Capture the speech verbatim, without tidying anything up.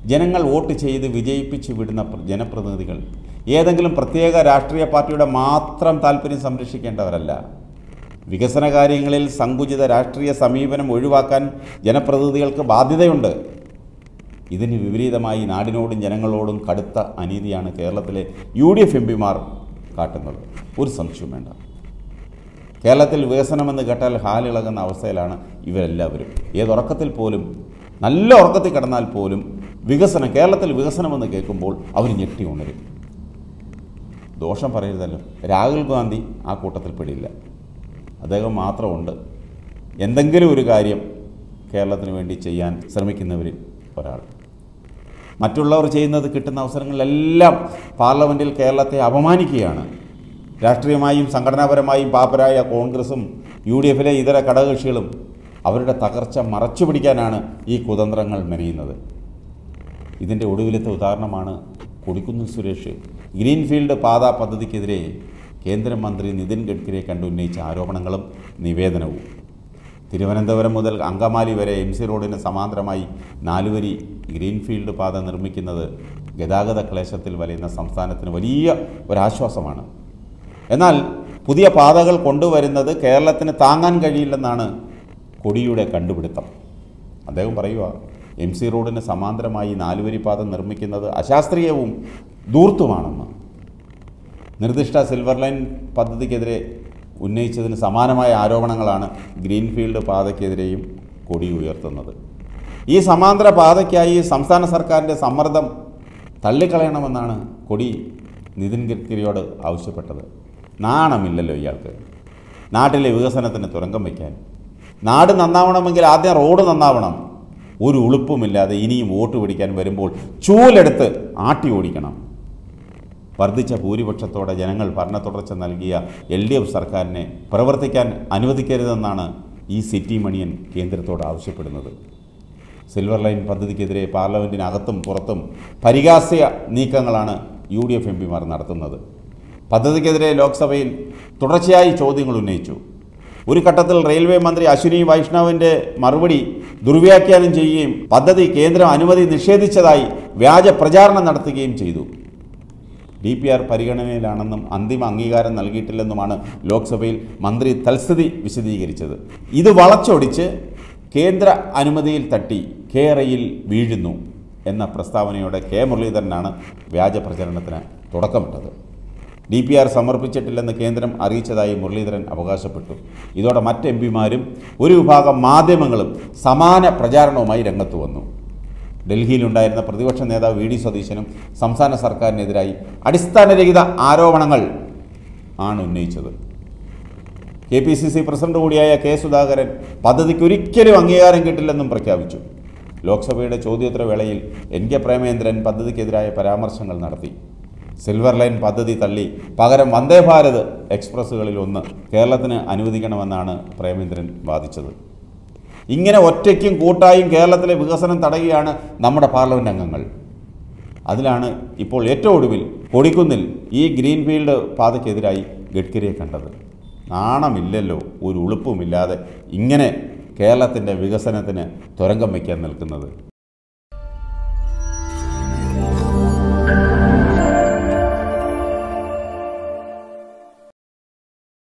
ജനങ്ങൾ വോട്ട് ചെയ്ത് വിജയിപ്പിച്ച് വിടുന്ന ജനപ്രതിനിധികൾ ഏതെങ്കിലും പ്രത്യേക രാഷ്ട്രീയ പാർട്ടിയുടെ മാത്രം താല്പര്യം സംരക്ഷിക്കേണ്ടവരല്ല. വികസന കാര്യങ്ങളിൽ സങ്കുചിത രാഷ്ട്രീയ സമീപനം ഒഴിവാക്കാൻ ജനപ്രതിനിധികൾക്ക് ബാധ്യതയുണ്ട്. ഇതിന് വിപരീതമായി നാടിനോടും ജനങ്ങളോടും കടുത്ത അനീതിയാണ് കേരളത്തിലെ യു ഡി എഫ് എം പിമാർ കാട്ടുന്നത്. ഒരു സംശയവും വേണ്ട. കേരളത്തിൽ വികസനമെന്ന് കേട്ടാൽ ഹാലിളകുന്ന അവസ്ഥയിലാണ് ഇവരെല്ലാവരും. ഏതുറക്കത്തിൽ പോലും, നല്ല ഉറക്കത്തിൽ കിടന്നാൽ പോലും വികസനം, കേരളത്തിൽ വികസനമെന്ന് കേൾക്കുമ്പോൾ അവർ ഞെട്ടി ഉണരും. ദോഷം പറയരുതല്ലോ, രാഹുൽ ഗാന്ധി ആ കൂട്ടത്തിൽ പെടില്ല. അദ്ദേഹം മാത്രമുണ്ട് എന്തെങ്കിലും ഒരു കാര്യം കേരളത്തിന് വേണ്ടി ചെയ്യാൻ ശ്രമിക്കുന്നവരിൽ ഒരാൾ. മറ്റുള്ളവർ ചെയ്യുന്നത് കിട്ടുന്ന അവസരങ്ങളിലെല്ലാം പാർലമെൻറ്റിൽ കേരളത്തെ അപമാനിക്കുകയാണ്. രാഷ്ട്രീയമായും സംഘടനാപരമായും പാപ്പരായ കോൺഗ്രസും യു ഡി എഫിലെ ഇതര ഘടകകക്ഷികളും അവരുടെ തകർച്ച മറച്ചു പിടിക്കാനാണ് ഈ കുതന്ത്രങ്ങൾ മെനയുന്നത്. ഇതിൻ്റെ ഒടുവിലത്തെ ഉദാഹരണമാണ് കൊടിക്കുന്നിൽ സുരേഷ് ഗ്രീൻഫീൽഡ് പാത പദ്ധതിക്കെതിരെ കേന്ദ്രമന്ത്രി നിതിൻ ഗഡ്കരിയെ കണ്ടുന്നയിച്ച ആരോപണങ്ങളും നിവേദനവും. തിരുവനന്തപുരം മുതൽ അങ്കമാലി വരെ എം സി റോഡിന് സമാന്തരമായി നാലുവരി ഗ്രീൻഫീൽഡ് പാത നിർമ്മിക്കുന്നത് ഗതാഗത ക്ലേശത്തിൽ വലയുന്ന സംസ്ഥാനത്തിന് വലിയ ഒരാശ്വാസമാണ്. എന്നാൽ പുതിയ പാതകൾ കൊണ്ടുവരുന്നത് കേരളത്തിന് താങ്ങാൻ കഴിയില്ലെന്നാണ് കൊടിയുടെ കണ്ടുപിടുത്തം. അദ്ദേഹം പറയുക, എം സി റോഡിന് സമാന്തരമായി നാലുവരി പാത നിർമ്മിക്കുന്നത് അശാസ്ത്രീയവും ധൂർത്തുമാണെന്ന്. നിർദ്ദിഷ്ട സിൽവർ ലൈൻ പദ്ധതിക്കെതിരെ ഉന്നയിച്ചതിന് സമാനമായ ആരോപണങ്ങളാണ് ഗ്രീൻഫീൽഡ് പാതയ്ക്കെതിരെയും കൊടി ഉയർത്തുന്നത്. ഈ സമാന്തര പാതയ്ക്കായി സംസ്ഥാന സർക്കാരിൻ്റെ സമ്മർദ്ദം തള്ളിക്കളയണമെന്നാണ് കൊടി നിതിൻ ഗഡ്കരിയോട് ആവശ്യപ്പെട്ടത്. നാണമില്ലല്ലോ ഇയാൾക്ക്. നാട്ടിലെ വികസനത്തിന് തുരങ്കം വയ്ക്കാൻ. നാട് നന്നാവണമെങ്കിൽ ആദ്യം റോഡ് നന്നാവണം. ഒരു ഉളുപ്പുമില്ലാതെ ഇനിയും വോട്ട് പിടിക്കാൻ വരുമ്പോൾ ചൂലെടുത്ത് ആട്ടി ഓടിക്കണം. വർദ്ധിച്ച ഭൂരിപക്ഷത്തോടെ ജനങ്ങൾ ഭരണത്തുടർച്ച നൽകിയ എൽ ഡി എഫ് സർക്കാരിനെ പ്രവർത്തിക്കാൻ അനുവദിക്കരുതെന്നാണ് ഈ സിറ്റി മണിയൻ കേന്ദ്രത്തോട് ആവശ്യപ്പെടുന്നത്. സിൽവർ ലൈൻ പദ്ധതിക്കെതിരെ പാർലമെൻറ്റിനകത്തും പുറത്തും പരിഹാസ്യ നീക്കങ്ങളാണ് യു ഡി എഫ് എം പിമാർ നടത്തുന്നത്. പദ്ധതിക്കെതിരെ ലോക്സഭയിൽ തുടർച്ചയായി ചോദ്യങ്ങൾ ഉന്നയിച്ചു. ഒരു ഘട്ടത്തിൽ റെയിൽവേ മന്ത്രി അശ്വിനി വൈഷ്ണവിൻ്റെ മറുപടി ദുർവ്യാഖ്യാനം ചെയ്യുകയും പദ്ധതി കേന്ദ്രം അനുമതി നിഷേധിച്ചതായി വ്യാജ പ്രചാരണം നടത്തുകയും ചെയ്തു. ഡി പി ആർ പരിഗണനയിലാണെന്നും അന്തിമ അംഗീകാരം നൽകിയിട്ടില്ലെന്നുമാണ് ലോക്സഭയിൽ മന്ത്രി തൽസ്ഥിതി വിശദീകരിച്ചത്. ഇത് വളച്ചൊടിച്ച് കേന്ദ്ര അനുമതിയിൽ തട്ടി കേരയിൽ വീഴുന്നു എന്ന പ്രസ്താവനയോടെ കെ മുരളീധരനാണ് വ്യാജ പ്രചരണത്തിന് തുടക്കമിട്ടത്. ഡി പി ആർ സമർപ്പിച്ചിട്ടില്ലെന്ന് കേന്ദ്രം അറിയിച്ചതായി മുരളീധരൻ അവകാശപ്പെട്ടു. ഇതോടെ മറ്റ് എം പിമാരും ഒരു വിഭാഗം മാധ്യമങ്ങളും സമാന പ്രചാരണവുമായി രംഗത്ത് വന്നു. ഡൽഹിയിലുണ്ടായിരുന്ന പ്രതിപക്ഷ നേതാവ് വി ഡി സതീശനും സംസ്ഥാന സർക്കാരിനെതിരായി അടിസ്ഥാനരഹിത ആരോപണങ്ങൾ ആണ് ഉന്നയിച്ചത്. K P C C president K കെ സുധാകരൻ പദ്ധതിക്ക് ഒരിക്കലും അംഗീകാരം കിട്ടില്ലെന്നും പ്രഖ്യാപിച്ചു. ലോക്സഭയുടെ ചോദ്യോത്തര വേളയിൽ എൻ കെ പ്രേമേന്ദ്രൻ പദ്ധതിക്കെതിരായ പരാമർശങ്ങൾ നടത്തി. സിൽവർ ലൈൻ പദ്ധതി തള്ളി പകരം വന്ദേ ഭാരത് എക്സ്പ്രസ്സുകളിൽ ഒന്ന് കേരളത്തിന് അനുവദിക്കണമെന്നാണ് പ്രേമേന്ദ്രൻ വാദിച്ചത്. ഇങ്ങനെ ഒറ്റയ്ക്കും കൂട്ടായും കേരളത്തിലെ വികസനം തടയുകയാണ് നമ്മുടെ പാർലമെൻറ്റ് അംഗങ്ങൾ. അതിലാണ് ഇപ്പോൾ ഏറ്റവും ഒടുവിൽ കൊടിക്കുന്നിൽ ഈ ഗ്രീൻഫീൽഡ് പാതയ്ക്കെതിരായി ഗഡ്കരിയെ കണ്ടത്. നാണമില്ലല്ലോ, ഒരു ഉളുപ്പുമില്ലാതെ ഇങ്ങനെ കേരളത്തിൻ്റെ വികസനത്തിന് തുരങ്കം വയ്ക്കാൻ നിൽക്കുന്നത്.